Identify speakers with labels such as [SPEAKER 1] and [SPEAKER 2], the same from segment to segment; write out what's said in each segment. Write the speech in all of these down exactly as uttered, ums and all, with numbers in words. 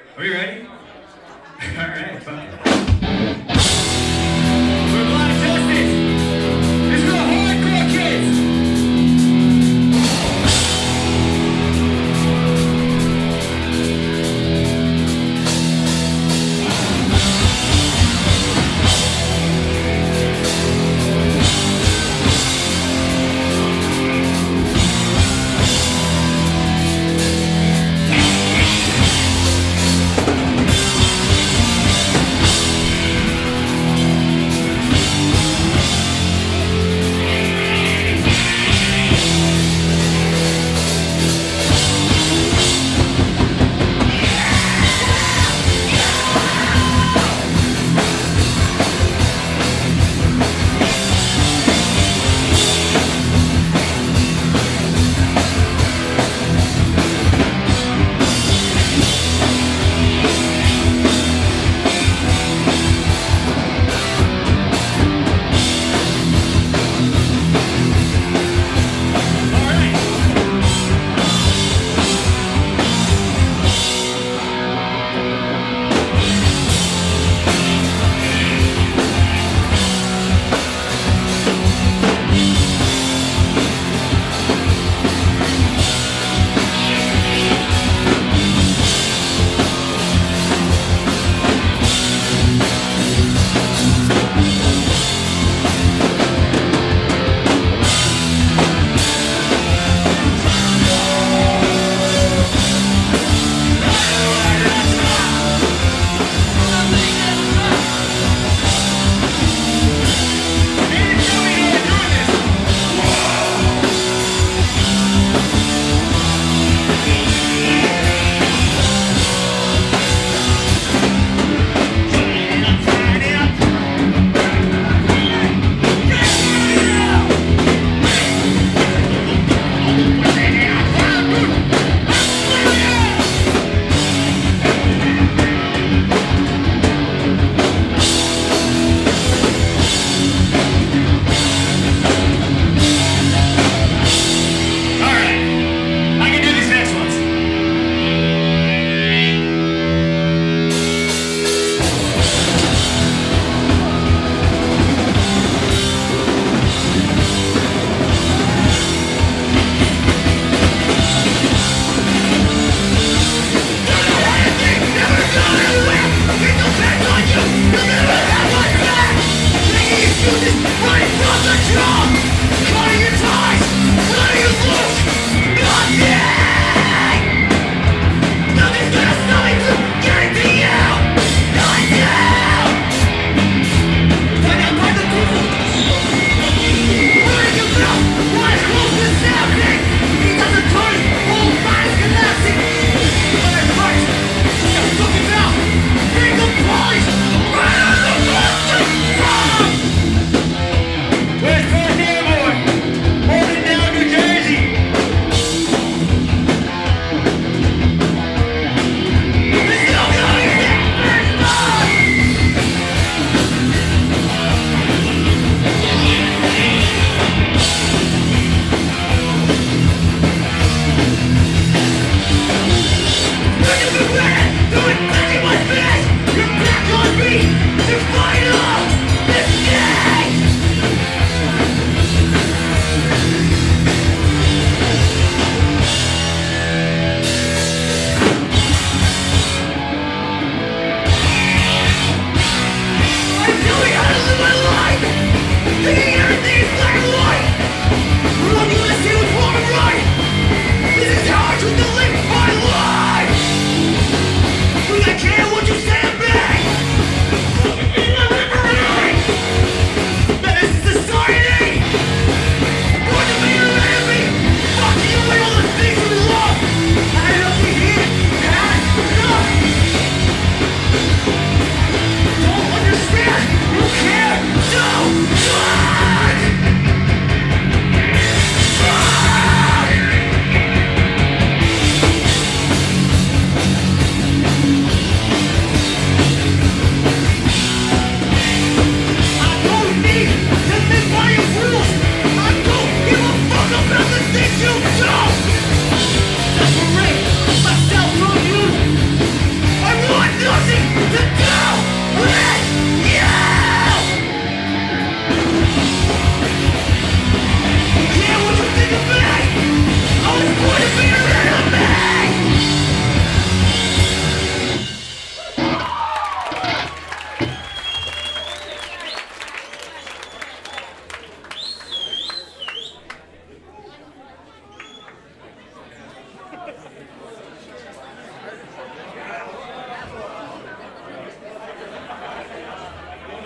[SPEAKER 1] Are you ready? Alright, fuck it. We're blind justice! This is for the hardcore kids!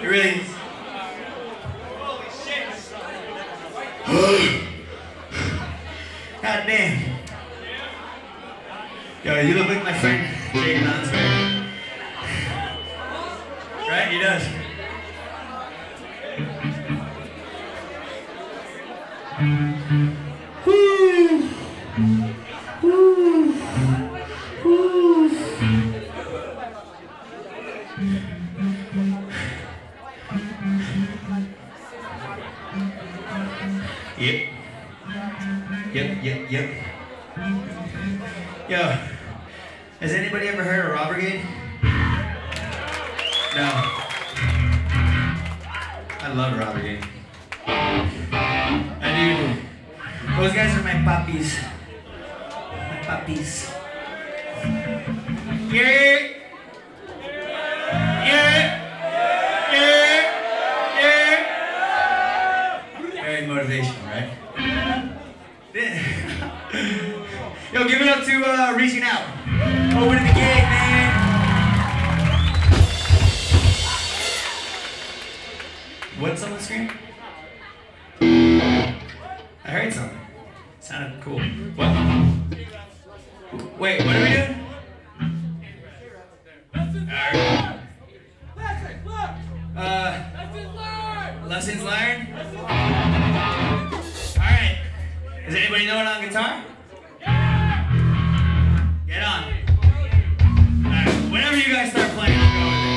[SPEAKER 2] It really is. Holy shit. God damn. Yo, you look like my friend Jake Lonsberry. Right? He does. Woo! Woo! Woo! Yep. Yep, yep, yep. Yo, has anybody ever heard of Raw Brigade? No. I love Raw Brigade. I do. Those guys are my puppies. My puppies. Yeah. Yeah. Yeah. Yeah. Very motivational, right? Yo, give it up to uh, Reaching Out. Opening the gate, man. What's on the screen? I heard something. Sounded cool. What? Wait, what are we doing? Alright. Uh, lessons learned? Alright. Does anybody know it on guitar? Get on. Alright, whenever you guys start playing, I'll go with it.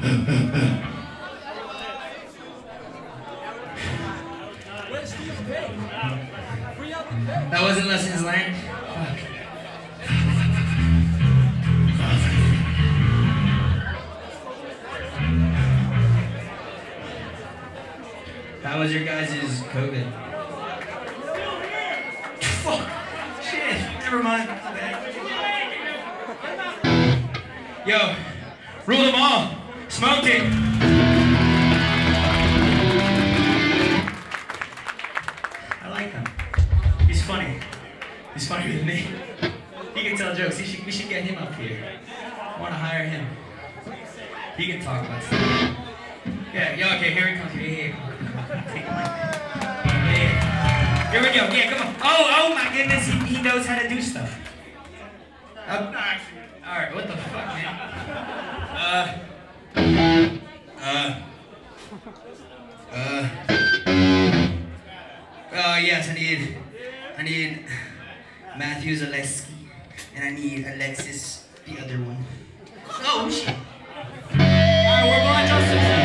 [SPEAKER 2] That wasn't lessons learned. Fuck. How was your guys' COVID? Fuck. Shit. Never mind. Yo, rule them all. Smoked it. I like him. He's funny. He's funnier than me. He can tell jokes. He should, we should get him up here. I want to hire him. He can talk about stuff. Yeah, yo, okay, here he comes. Here, here. Take him like that. Yeah, yeah. Here we go. Yeah, come on. Oh, oh my goodness. He, he knows how to do stuff. Uh, Alright, what the fuck, man? Uh. Uh. Uh. Oh, yes, I need. I need Matthew Zaleski. And I need Alexis, the other one. Oh, shit. Alright, we're going, Joseph.